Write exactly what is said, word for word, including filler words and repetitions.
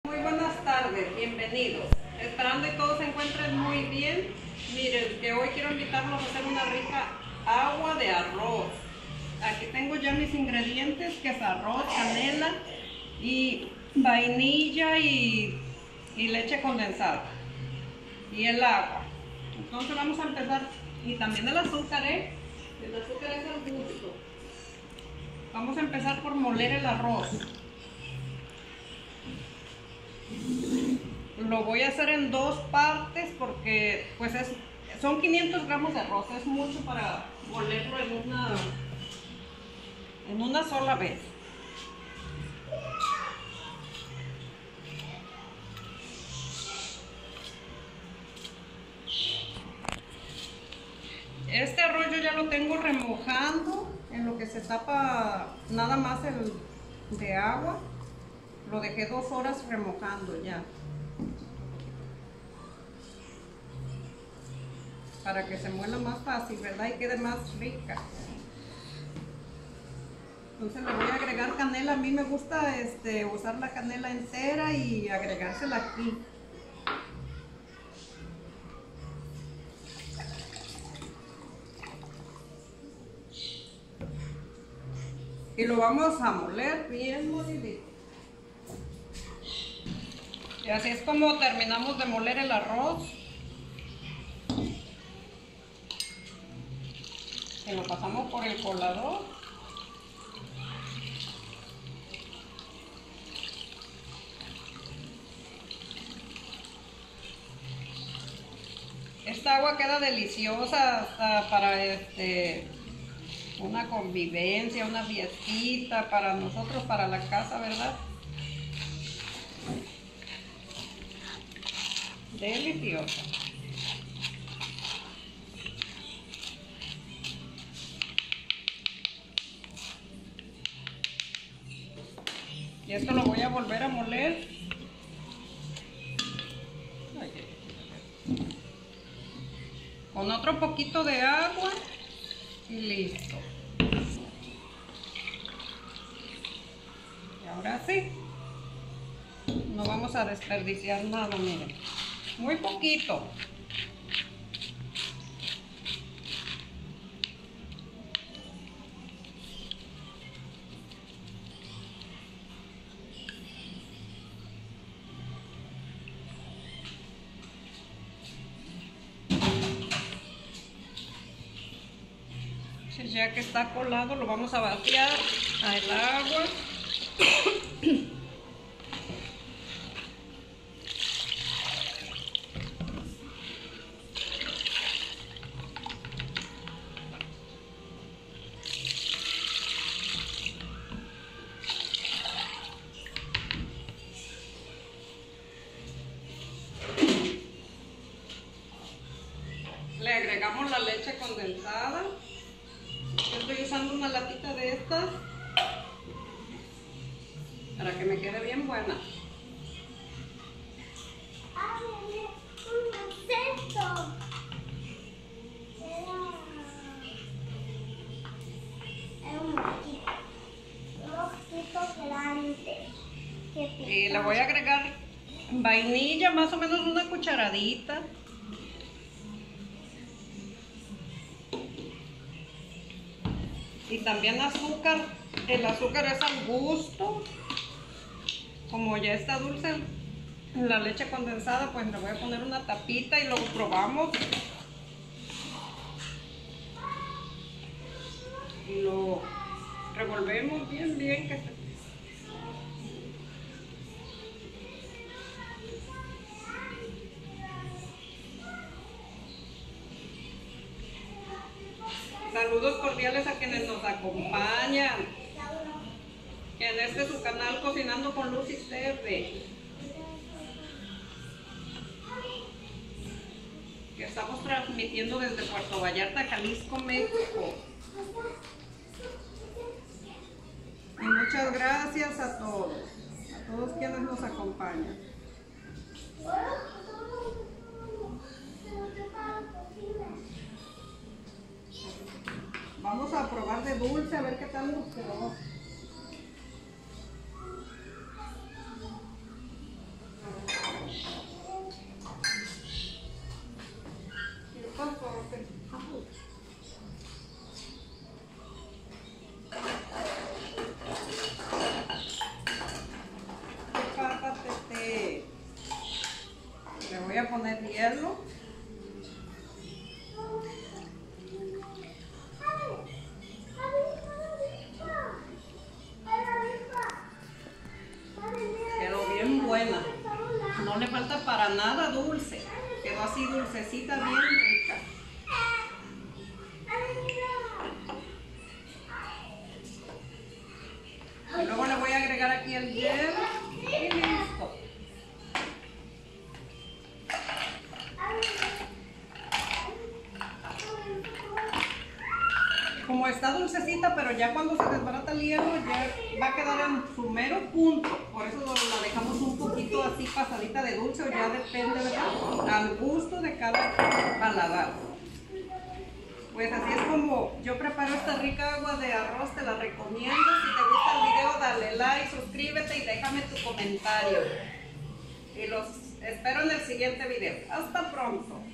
Muy buenas tardes, bienvenidos. Esperando que todos se encuentren muy bien. Miren, que hoy quiero invitarlos a hacer una rica agua de arroz. Aquí tengo ya mis ingredientes, que es arroz, canela y vainilla y, y leche condensada. Y el agua. Entonces vamos a empezar. Y también el azúcar, ¿eh? El azúcar es al gusto. Vamos a empezar por moler el arroz. Lo voy a hacer en dos partes porque pues es, son quinientos gramos de arroz, es mucho para molerlo en una, en una sola vez. Este arroz yo ya lo tengo remojando en lo que se tapa nada más el de agua. Lo dejé dos horas remojando ya, para que se muela más fácil, ¿verdad? Y quede más rica. Entonces le voy a agregar canela. A mí me gusta este, usar la canela entera y agregársela aquí. Y lo vamos a moler bien molidito. Y así es como terminamos de moler el arroz. Y lo pasamos por el colador. Esta agua queda deliciosa hasta para este, una convivencia, una fiestita, para nosotros, para la casa, ¿verdad? Deliciosa. Y esto lo voy a volver a moler. Con otro poquito de agua y listo. Y ahora sí, no vamos a desperdiciar nada, miren. Muy poquito. Ya que está colado, lo vamos a vaciar al agua. Le agregamos la leche condensada. Yo estoy usando una latita de estas para que me quede bien buena. Y le voy a agregar vainilla, más o menos una cucharadita. Y también azúcar. El azúcar es al gusto. Como ya está dulce la leche condensada, pues le voy a poner una tapita y luego probamos. Y lo revolvemos bien, bien. Que se... Saludos cordiales a quienes nos acompañan en este su canal Cocinando con Lucy Cerve, que estamos transmitiendo desde Puerto Vallarta, Jalisco, México. Y muchas gracias a todos, a todos quienes nos acompañan. Vamos a probar de dulce a ver qué tal nos quedó. voy a poner hielo. Quedó bien buena. No le falta para nada dulce. Quedó así dulcecita, bien rica. Y luego le voy a agregar aquí el hielo y listo. Como está dulcecita, pero ya cuando se desbarata el hielo ya va a quedar en su mero punto. Por eso la dejamos un poquito así pasadita de dulce, o ya depende, ¿verdad?, al gusto de cada paladar. Pues así es como yo preparo esta rica agua de arroz, te la recomiendo. Si te gusta el video, dale like, suscríbete y déjame tu comentario. Y los espero en el siguiente video. Hasta pronto.